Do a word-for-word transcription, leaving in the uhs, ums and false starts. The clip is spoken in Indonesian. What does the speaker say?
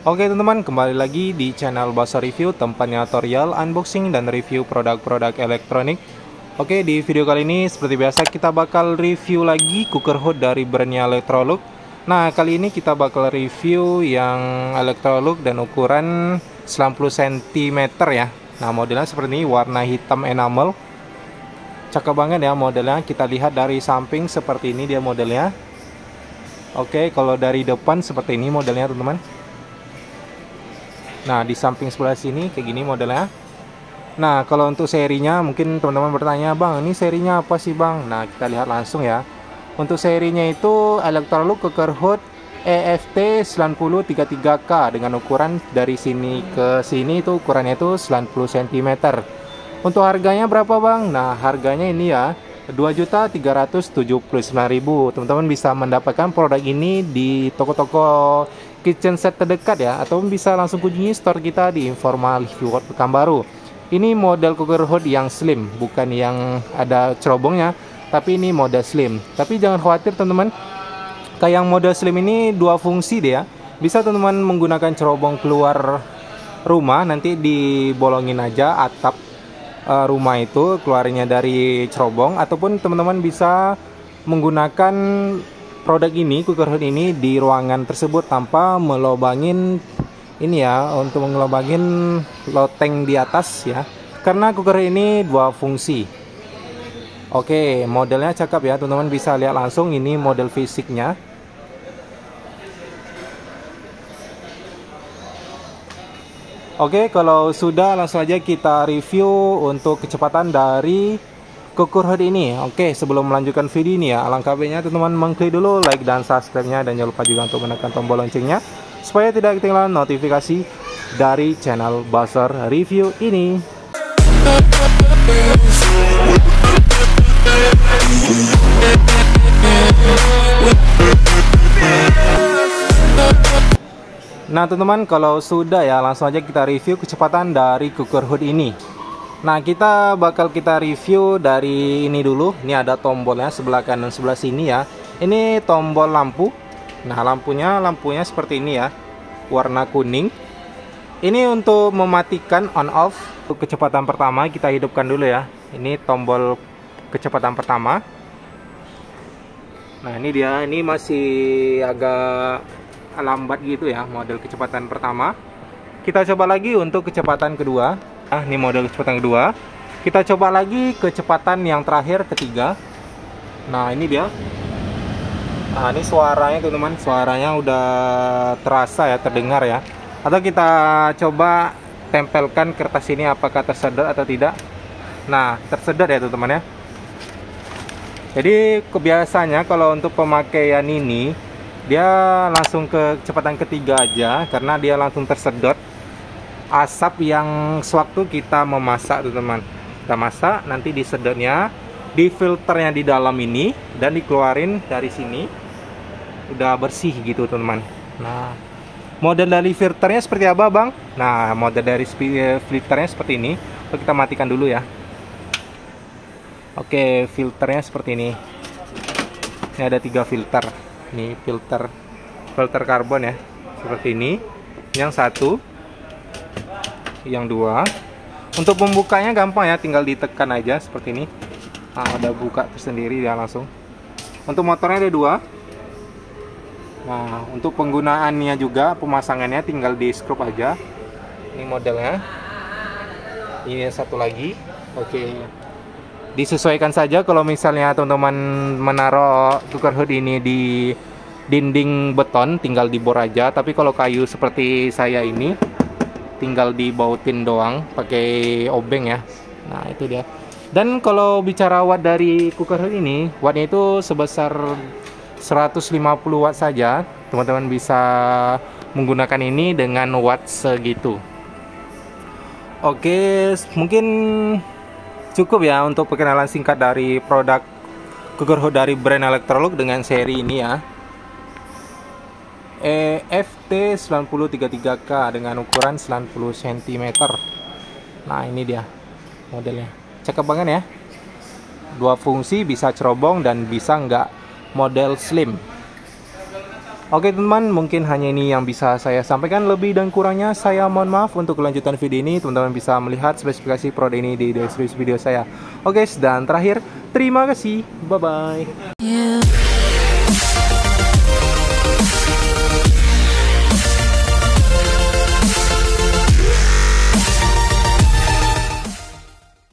Oke teman-teman, kembali lagi di channel Basar Review, tempatnya tutorial, unboxing, dan review produk-produk elektronik. Oke, di video kali ini seperti biasa kita bakal review lagi cooker hood dari brandnya Electrolux. Nah, kali ini kita bakal review yang Electrolux dan ukuran sembilan puluh sentimeter ya. Nah, modelnya seperti ini, warna hitam enamel. Cakep banget ya modelnya. Kita lihat dari samping seperti ini dia modelnya. Oke, kalau dari depan seperti ini modelnya teman-teman. Nah, di samping sebelah sini kayak gini modelnya. Nah, kalau untuk serinya mungkin teman-teman bertanya, "Bang, ini serinya apa sih, Bang?" Nah, kita lihat langsung ya. Untuk serinya itu Electrolux cooker hood E F T sembilan nol tiga tiga K dengan ukuran dari sini ke sini itu ukurannya itu sembilan puluh sentimeter. Untuk harganya berapa, Bang? Nah, harganya ini ya dua juta tiga ratus tujuh puluh sembilan ribu. Teman-teman bisa mendapatkan produk ini di toko-toko kitchen set terdekat ya, atau bisa langsung kunjungi store kita di Informal World Pekanbaru. Ini model cooker hood yang slim, bukan yang ada cerobongnya, tapi ini model slim. Tapi jangan khawatir teman-teman, kayak yang model slim ini dua fungsi dia. Bisa teman-teman menggunakan cerobong keluar rumah, nanti dibolongin aja atap uh, rumah itu, keluarnya dari cerobong, ataupun teman-teman bisa menggunakan produk ini, cooker hood ini di ruangan tersebut tanpa melobangin ini ya, untuk ngelobangin loteng di atas ya, karena cooker ini dua fungsi. Oke, modelnya cakep ya teman-teman, bisa lihat langsung ini model fisiknya. Oke, kalau sudah langsung aja kita review untuk kecepatan dari cooker hood ini. Oke, sebelum melanjutkan video ini ya, alangkah baiknya teman-teman mengklik dulu like dan subscribe-nya, dan jangan lupa juga untuk menekan tombol loncengnya supaya tidak ketinggalan notifikasi dari channel Basar Review ini. Nah teman-teman, kalau sudah ya langsung aja kita review kecepatan dari cooker hood ini. Nah, kita bakal kita review dari ini dulu. Ini ada tombolnya sebelah kanan sebelah sini ya. Ini tombol lampu. Nah, lampunya lampunya seperti ini ya, warna kuning. Ini untuk mematikan on off. Untuk kecepatan pertama kita hidupkan dulu ya. Ini tombol kecepatan pertama. Nah, ini dia. Ini masih agak lambat gitu ya model kecepatan pertama. Kita coba lagi untuk kecepatan kedua. Ah, ini model kecepatan kedua. Kita coba lagi kecepatan yang terakhir, ketiga. Nah, ini dia. Nah, ini suaranya teman-teman, suaranya udah terasa ya, terdengar ya. Atau kita coba tempelkan kertas ini apakah tersedot atau tidak. Nah, tersedot ya teman-teman ya. Jadi kebiasaannya kalau untuk pemakaian ini dia langsung ke kecepatan ketiga aja, karena dia langsung tersedot asap yang sewaktu kita memasak teman-teman. Kita masak, nanti disedotnya di filternya di dalam ini dan dikeluarin dari sini, udah bersih gitu teman-teman. Nah, model dari filternya seperti apa, Bang? Nah, model dari filternya seperti ini. Oke, kita matikan dulu ya. Oke, filternya seperti ini. Ini ada tiga filter. Ini filter filter karbon ya, seperti ini. Yang satu, yang dua. Untuk membukanya gampang ya, tinggal ditekan aja seperti ini. Nah, ada buka tersendiri ya langsung. Untuk motornya ada dua. Nah, untuk penggunaannya juga, pemasangannya tinggal di skrup aja. Ini modelnya. Ini satu lagi. Oke, disesuaikan saja kalau misalnya teman-teman menaruh cooker hood ini di dinding beton, tinggal dibor aja. Tapi kalau kayu seperti saya ini, tinggal dibautin doang pakai obeng ya. Nah, itu dia. Dan kalau bicara watt dari cooker hood ini, wattnya itu sebesar seratus lima puluh watt saja. Teman-teman bisa menggunakan ini dengan watt segitu. Oke, mungkin cukup ya untuk perkenalan singkat dari produk cooker hood dari brand Electrolux dengan seri ini ya, E F T sembilan nol tiga tiga K dengan ukuran sembilan puluh sentimeter. Nah, ini dia modelnya, cakep banget ya. Dua fungsi, bisa cerobong dan bisa nggak model slim. Oke teman-teman, mungkin hanya ini yang bisa saya sampaikan. Lebih dan kurangnya saya mohon maaf. Untuk kelanjutan video ini teman-teman bisa melihat spesifikasi produk ini di deskripsi video saya. Oke, dan terakhir terima kasih, bye bye.